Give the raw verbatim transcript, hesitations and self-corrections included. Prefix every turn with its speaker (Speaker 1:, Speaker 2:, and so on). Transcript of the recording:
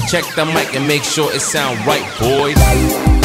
Speaker 1: Check the mic and make sure it sound right, boys.